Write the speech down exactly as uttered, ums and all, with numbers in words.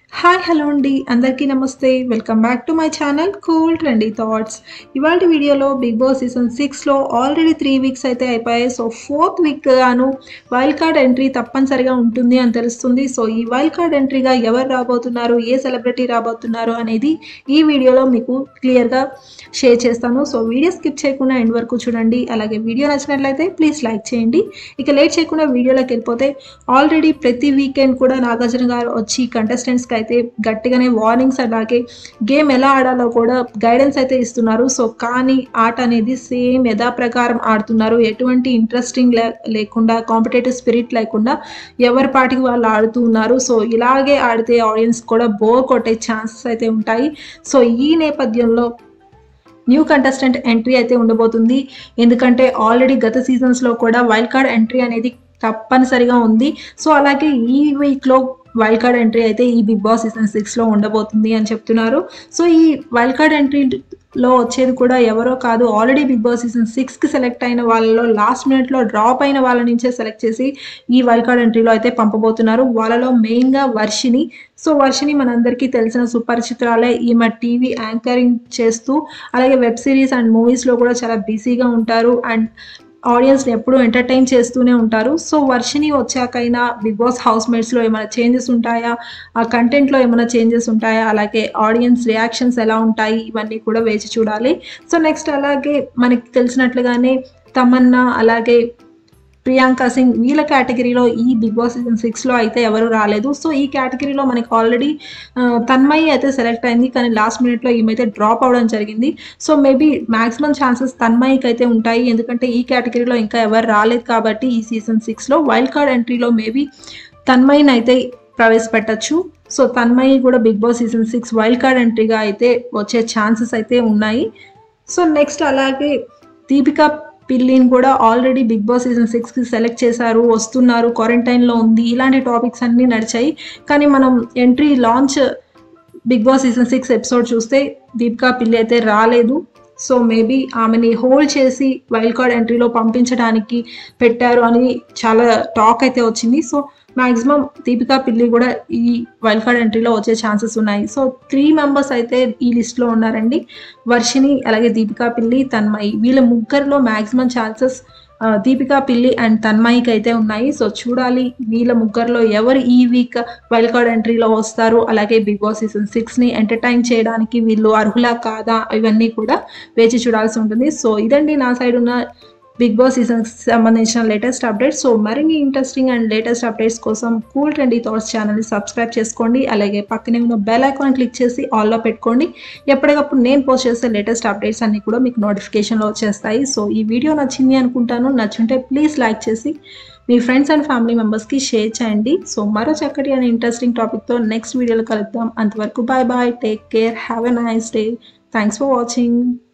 Hi hello అండి అందరికీ నమస్తే welcome back to my channel cool trendy thoughts. ఇవాళ వీడియోలో బిగ్ బాస్ సీజన్ సిక్స్లో ఆల్రెడీ త్రీ వీక్స్ అయితే అయిపోయాయి. సో ఫోర్త్ వీక్ గాను వైల్డ్ కార్డ్ ఎంట్రీ తప్పనిసరిగా ఉంటుంది అని తెలుస్తుంది. సో ఈ వైల్డ్ కార్డ్ ఎంట్రీగా ఎవరు రాబోతున్నారు, ఏ సెలబ్రిటీ రాబోతున్నారు అనేది ఈ వీడియోలో మీకు క్లియర్గా షేర్ చేస్తాను. సో వీడియో స్కిప్ చేయకుండా ఎండ్ వరకు చూడండి. అలాగే వీడియో నచ్చినట్లయితే ప్లీజ్ లైక్ చేయండి. ఇక లేట్ చేయకుండా వీడియోలోకి వెళ్ళిపోతే ఆల్రెడీ ప్రతి వీకెండ్ కూడా నాగార్జున గారు వచ్చి కంటెస్టెంట్స్కి అయితే గట్టిగానే వార్నింగ్స్ అలాగే గేమ్ ఎలా ఆడాలో కూడా గైడెన్స్ అయితే ఇస్తున్నారు. సో కానీ ఆట అనేది సేమ్ యథాప్రకారం ఆడుతున్నారు. ఎటువంటి ఇంట్రెస్టింగ్ లే లేకుండా కాంపిటేటివ్ స్పిరిట్ లేకుండా ఎవరి పాటికి వాళ్ళు ఆడుతూ ఉన్నారు. సో ఇలాగే ఆడితే ఆడియన్స్ కూడా బోర్ కొట్టే ఛాన్సెస్ అయితే ఉంటాయి. సో ఈ నేపథ్యంలో న్యూ కంటెస్టెంట్ ఎంట్రీ అయితే ఉండబోతుంది. ఎందుకంటే ఆల్రెడీ గత సీజన్స్లో కూడా వైల్డ్ కార్డ్ ఎంట్రీ అనేది తప్పనిసరిగా ఉంది. సో అలాగే ఈ వీక్లో వైల్డ్ కార్డ్ ఎంట్రీ అయితే ఈ బిగ్ బాస్ సీజన్ సిక్స్లో ఉండబోతుంది అని చెప్తున్నారు. సో ఈ వైల్డ్ కార్డ్ ఎంట్రీలో వచ్చేది కూడా ఎవరో కాదు, ఆల్రెడీ బిగ్ బాస్ సీజన్ సిక్స్కి సెలెక్ట్ అయిన వాళ్ళలో లాస్ట్ మినిట్లో డ్రాప్ అయిన వాళ్ళ నుంచే సెలెక్ట్ చేసి ఈ వైల్డ్ కార్డ్ ఎంట్రీలో అయితే పంపబోతున్నారు. వాళ్ళలో మెయిన్గా వర్షిని. సో వర్షిని మనందరికీ తెలిసిన సుపరిచితురాలే. ఈమె టీవీ యాంకరింగ్ చేస్తూ అలాగే వెబ్ సిరీస్ అండ్ మూవీస్లో కూడా చాలా బిజీగా ఉంటారు అండ్ ఆడియన్స్ని ఎప్పుడూ ఎంటర్టైన్ చేస్తూనే ఉంటారు. సో వర్షిని వచ్చాకైనా బిగ్ బాస్ హౌస్ మేట్స్లో ఏమైనా చేంజెస్ ఉంటాయా, ఆ కంటెంట్లో ఏమైనా చేంజెస్ ఉంటాయా, అలాగే ఆడియన్స్ రియాక్షన్స్ ఎలా ఉంటాయి, ఇవన్నీ కూడా వేచి చూడాలి. సో నెక్స్ట్ అలాగే మనకి తెలిసినట్లుగానే తమన్నా అలాగే ప్రియాంక సింగ్ వీళ్ళ కేటగిరీలో ఈ బిగ్ బాస్ సీజన్ సిక్స్లో అయితే ఎవరు రాలేదు. సో ఈ కేటగిరీలో మనకి ఆల్రెడీ తన్మయి అయితే సెలెక్ట్ అయింది, కానీ లాస్ట్ మినిట్లో ఈమెయితే డ్రాప్ అవ్వడం జరిగింది. సో మేబీ మ్యాక్సిమం ఛాన్సెస్ తన్మయికి అయితే ఉంటాయి, ఎందుకంటే ఈ కేటగిరీలో ఇంకా ఎవరు రాలేదు కాబట్టి ఈ సీజన్ సిక్స్లో వైల్డ్ కార్డ్ ఎంట్రీలో మేబీ తన్మయిని అయితే ప్రవేశపెట్టచ్చు. సో తన్మయి కూడా big boss season six wild card ఎంట్రీగా అయితే వచ్చే ఛాన్సెస్ అయితే ఉన్నాయి. సో నెక్స్ట్ అలాగే దీపికా పిల్లిని కూడా ఆల్రెడీ బిగ్ బాస్ సీజన్ సిక్స్కి సెలెక్ట్ చేశారు, వస్తున్నారు, క్వారంటైన్లో ఉంది, ఇలాంటి టాపిక్స్ అన్నీ నడిచాయి. కానీ మనం entry launch big boss season six episode చూస్తే దీపికా పిల్లి అయితే రాలేదు. సో మేబీ ఆమెని హోల్డ్ చేసి వైల్డ్ కార్డ్ ఎంట్రీలో పంపించడానికి పెట్టారు అని చాలా టాక్ అయితే వచ్చింది. సో మ్యాక్సిమం దీపికా పిల్లి కూడా ఈ వైల్డ్ కార్డ్ ఎంట్రీలో వచ్చే ఛాన్సెస్ ఉన్నాయి. సో త్రీ మెంబర్స్ అయితే ఈ లిస్ట్లో ఉన్నారండి. వర్షిని అలాగే దీపికా పిల్లి, తన్మయి, వీళ్ళ ముగ్గురిలో మ్యాక్సిమం ఛాన్సెస్ దీపికా పిల్లి అండ్ తన్మయికి అయితే ఉన్నాయి. సో చూడాలి వీళ్ళ ముగ్గురిలో ఎవరు ఈ వీక్ వైల్డ్ కార్డ్ ఎంట్రీలో వస్తారు, అలాగే బిగ్ బాస్ సీజన్ సిక్స్ని ఎంటర్టైన్ చేయడానికి వీళ్ళు అర్హులా కాదా, ఇవన్నీ కూడా వేచి చూడాల్సి ఉంటుంది. సో ఇదండి నా సైడ్ ఉన్న బిగ్ బాస్ సీజన్కి సంబంధించిన లేటెస్ట్ అప్డేట్స్. సో మరిన్ని ఇంట్రెస్టింగ్ అండ్ లేటెస్ట్ అప్డేట్స్ కోసం కూల్ ట్రెండీ థాట్స్ ఛానల్ని సబ్స్క్రైబ్ చేసుకోండి. అలాగే పక్కనే ఉన్న బెల్ ఐకాన్ క్లిక్ చేసి ఆల్లో పెట్టుకోండి. ఎప్పటికప్పుడు నేను పోస్ట్ చేసే లేటెస్ట్ అప్డేట్స్ అన్నీ కూడా మీకు నోటిఫికేషన్లో వచ్చేస్తాయి. సో ఈ వీడియో నచ్చింది అనుకుంటాను. నచ్చుంటే ప్లీజ్ లైక్ చేసి మీ ఫ్రెండ్స్ అండ్ ఫ్యామిలీ మెంబర్స్కి షేర్ చేయండి. సో మరో చక్కటి అండ్ ఇంట్రెస్టింగ్ టాపిక్తో నెక్స్ట్ వీడియోలో కలుద్దాం. అంతవరకు bye bye, take care, have a nice day. Thanks for watching.